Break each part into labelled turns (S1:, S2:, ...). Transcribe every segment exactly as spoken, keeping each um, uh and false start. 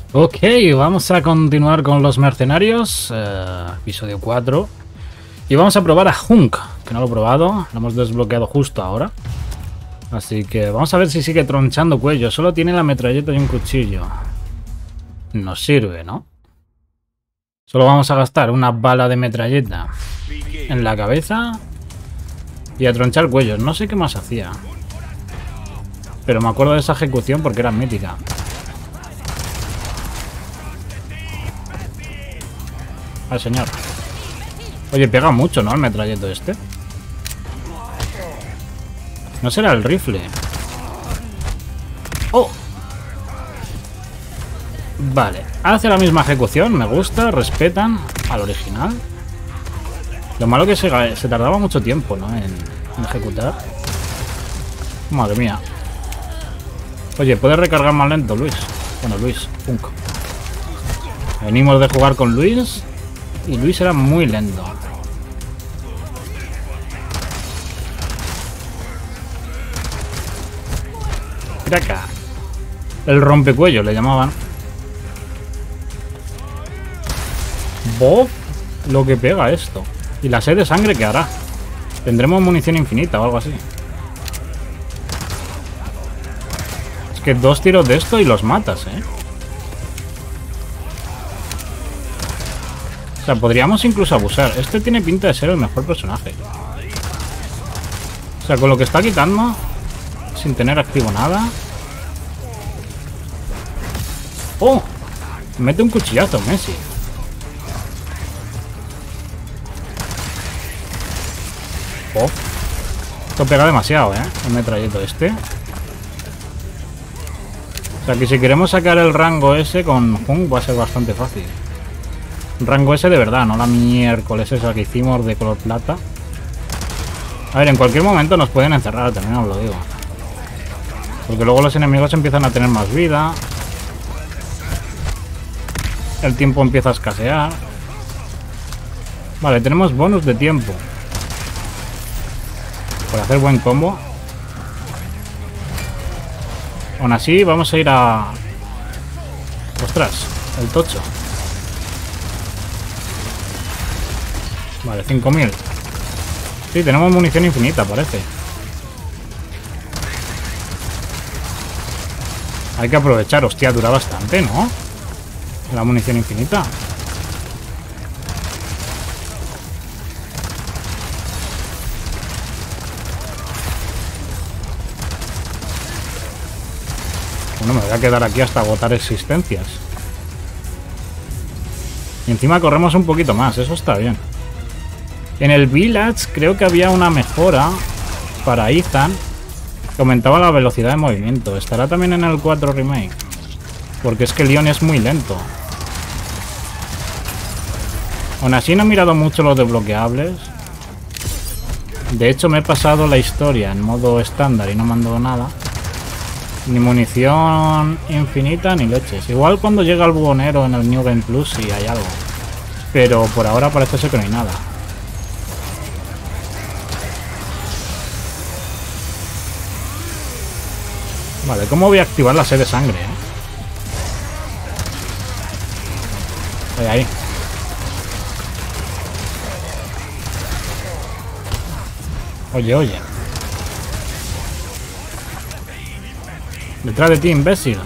S1: Ok, vamos a continuar con los mercenarios, eh, episodio cuatro. Y vamos a probar a Hunk, que no lo he probado, lo hemos desbloqueado justo ahora. Así que vamos a ver si sigue tronchando cuello. Solo tiene la metralleta y un cuchillo. Nos sirve, ¿no? Solo vamos a gastar una bala de metralleta en la cabeza y a tronchar cuellos. No sé qué más hacía, pero me acuerdo de esa ejecución porque era mítica. Al señor. Oye, pega mucho, ¿no? El metralleto este. No será el rifle. ¡Oh! Vale. Hace la misma ejecución. Me gusta. Respetan al original. Lo malo que se, se tardaba mucho tiempo, ¿no? En, en ejecutar. Madre mía. Oye, ¿puedes recargar más lento, Luis? Bueno, Luis. Punk. Venimos de jugar con Luis. Y Luis era muy lento. Mira acá. El rompecuello le llamaban. Bob, lo que pega esto. Y la sed de sangre que hará. Tendremos munición infinita o algo así. Es que dos tiros de esto y los matas, ¿eh? O sea, podríamos incluso abusar. Este tiene pinta de ser el mejor personaje. O sea, con lo que está quitando, sin tener activo nada. ¡Oh! Mete un cuchillazo, Messi. ¡Oh! Esto pega demasiado, ¿eh? El metralleto este. O sea, que si queremos sacar el rango ese con Hunk va a ser bastante fácil. Rango ese de verdad, no la miércoles esa que hicimos de color plata. A ver, en cualquier momento nos pueden encerrar, también os lo digo. Porque luego los enemigos empiezan a tener más vida. El tiempo empieza a escasear. Vale, tenemos bonus de tiempo por hacer buen combo. Aún así, vamos a ir a... Ostras, el tocho. Vale, cinco mil. Sí, tenemos munición infinita, parece. Hay que aprovechar. Hostia, dura bastante, ¿no? La munición infinita. Bueno, me voy a quedar aquí hasta agotar existencias. Y encima corremos un poquito más, eso está bien. En el Village creo que había una mejora para Ethan que aumentaba la velocidad de movimiento. ¿Estará también en el cuatro Remake? Porque es que Leon es muy lento. Aún así no he mirado mucho los desbloqueables. De hecho me he pasado la historia en modo estándar y no me han dado nada. Ni munición infinita ni leches. Igual cuando llega el buhonero en el New Game Plus sí hay algo. Pero por ahora parece ser que no hay nada. Vale, ¿cómo voy a activar la sed de sangre? Eh? Ahí, ahí. Oye, oye. Detrás de ti, imbécil.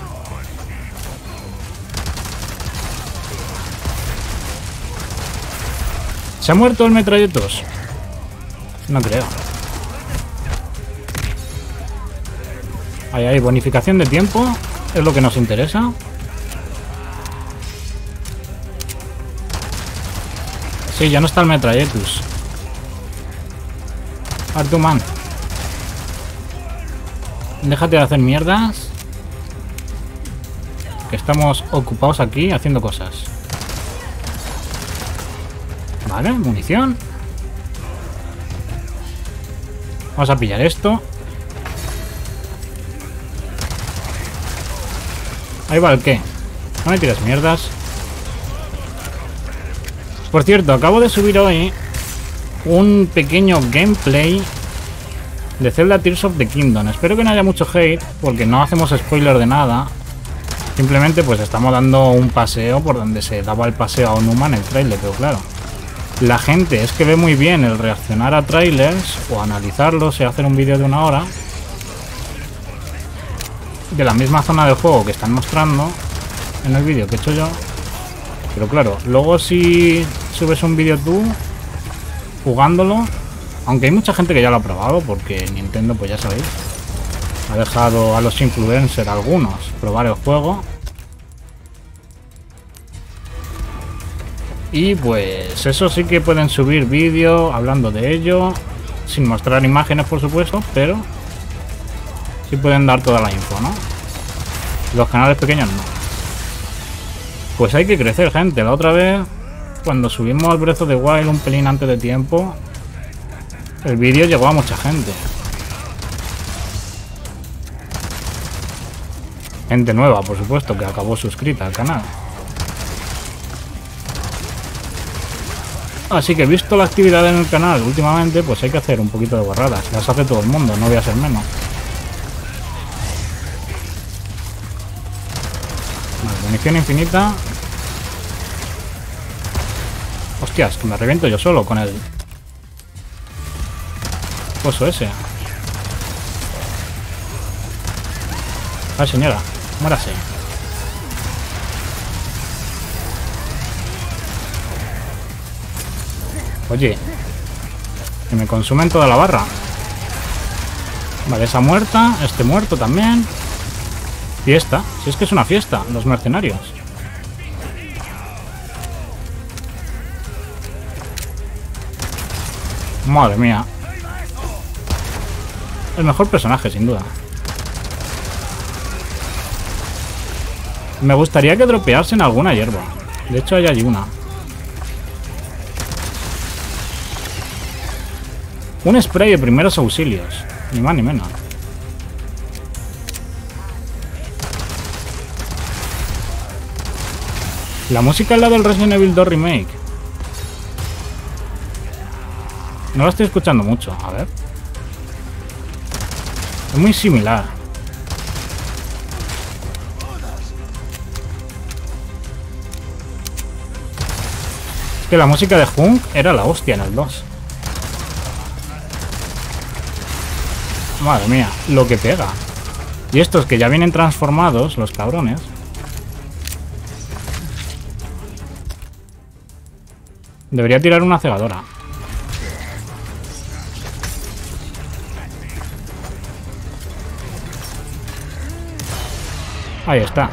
S1: ¿Se ha muerto el metralletos? No creo. Ahí hay bonificación de tiempo. Es lo que nos interesa. Sí, ya no está el metralletus. Artuman. Déjate de hacer mierdas. Que estamos ocupados aquí haciendo cosas. Vale, munición. Vamos a pillar esto. Ahí va el qué. No me tires mierdas. Por cierto, acabo de subir hoy un pequeño gameplay de Zelda Tears of the Kingdom. Espero que no haya mucho hate, porque no hacemos spoiler de nada. Simplemente pues estamos dando un paseo por donde se daba el paseo a Onuma en el trailer, pero claro. La gente es que ve muy bien el reaccionar a trailers o analizarlos y hacer un vídeo de una hora de la misma zona del juego que están mostrando en el vídeo que he hecho yo. Pero claro, luego si subes un vídeo tú jugándolo, aunque hay mucha gente que ya lo ha probado, porque Nintendo, pues ya sabéis, ha dejado a los influencers algunos probar el juego. Y pues eso sí que pueden subir vídeo hablando de ello, sin mostrar imágenes por supuesto, pero sí pueden dar toda la info, ¿no? Los canales pequeños no. Pues hay que crecer, gente. La otra vez, cuando subimos Breath of the Wild un pelín antes de tiempo, el vídeo llegó a mucha gente. Gente nueva, por supuesto, que acabó suscrita al canal. Así que visto la actividad en el canal últimamente, pues hay que hacer un poquito de guarradas. Las hace todo el mundo, no voy a ser menos. Vale, munición infinita. Hostias, que me reviento yo solo con el coso ese. Ay, señora, muérase. Oye, que me consumen toda la barra. Vale, esa muerta, este muerto también. Fiesta, si es que es una fiesta, los mercenarios. Madre mía. El mejor personaje, sin duda. Me gustaría que dropeasen alguna hierba. De hecho, hay allí una. Un spray de primeros auxilios. Ni más ni menos. La música es la del Resident Evil dos Remake. No la estoy escuchando mucho. A ver. Es muy similar. Es que la música de Hunk era la hostia en el dos. Madre mía, lo que pega. Y estos que ya vienen transformados, los cabrones. Debería tirar una cegadora. Ahí está.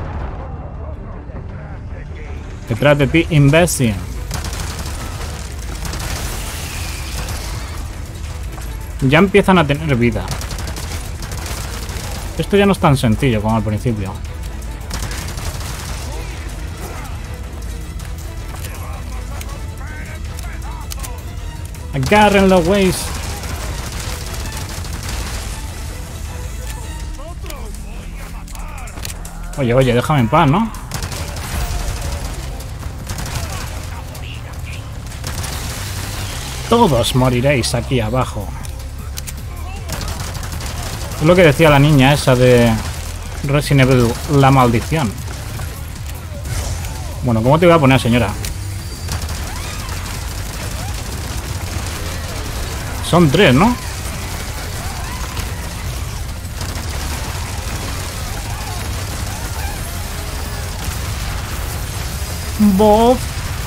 S1: Detrás de ti, imbécil. Ya empiezan a tener vida. Esto ya no es tan sencillo como al principio. Agárrenlo, güeyes. Oye, oye, déjame en paz, ¿no? Todos moriréis aquí abajo. Es lo que decía la niña esa de Resident Evil, la maldición. Bueno, ¿cómo te voy a poner, señora? Son tres, ¿no? Bob.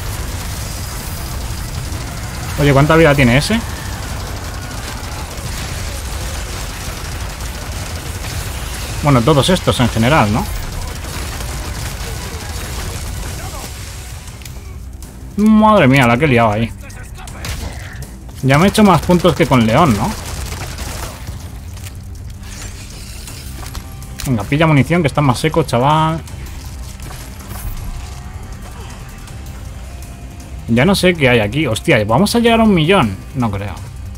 S1: Oye, ¿cuánta vida tiene ese? Bueno, todos estos en general, ¿no? Madre mía, la que he liado ahí. Ya me he hecho más puntos que con León, ¿no? Venga, pilla munición que está más seco, chaval. Ya no sé qué hay aquí. Hostia, ¿vamos a llegar a un millón? No creo.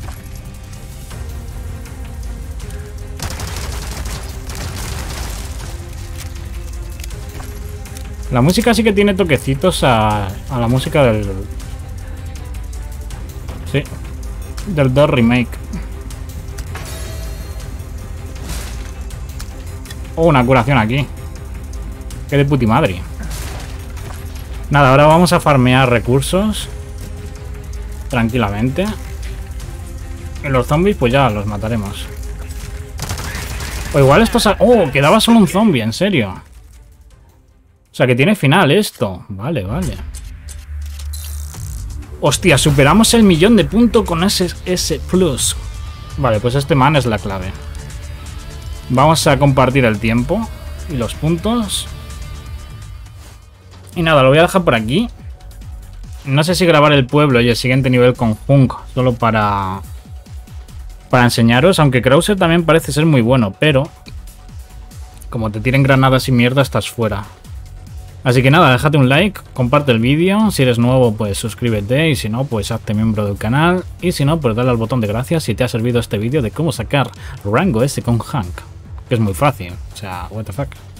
S1: La música sí que tiene toquecitos a, a la música del... Sí. Del dos Remake. Oh, una curación aquí. Que de puti madre. Nada, ahora vamos a farmear recursos. Tranquilamente. Y los zombies pues ya los mataremos. O igual esto... Oh, quedaba solo un zombie, en serio. O sea que tiene final esto. Vale, vale. Hostia, superamos el millón de puntos con ese S plus. Vale, pues este man es la clave. Vamos a compartir el tiempo y los puntos. Y nada, lo voy a dejar por aquí. No sé si grabar el pueblo y el siguiente nivel con Hunk solo para... Para enseñaros, aunque Krauser también parece ser muy bueno, pero... Como te tiren granadas y mierda, estás fuera. Así que nada, déjate un like, comparte el vídeo, si eres nuevo pues suscríbete y si no pues hazte miembro del canal y si no pues dale al botón de gracias si te ha servido este vídeo de cómo sacar rango S con Hunk, que es muy fácil, o sea, what the fuck.